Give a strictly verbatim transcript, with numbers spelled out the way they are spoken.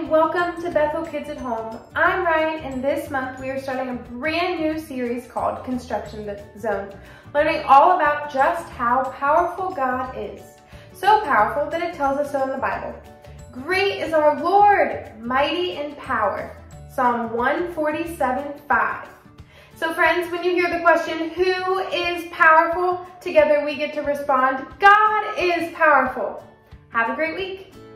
and welcome to Bethel Kids at Home. I'm Ryan, and this month we are starting a brand new series called Construction Zone, learning all about just how powerful God is. So powerful that it tells us so in the Bible. Great is our Lord, mighty in power. Psalm one forty-seven, five. So friends, when you hear the question, who is powerful? Together we get to respond, God is powerful. Have a great week.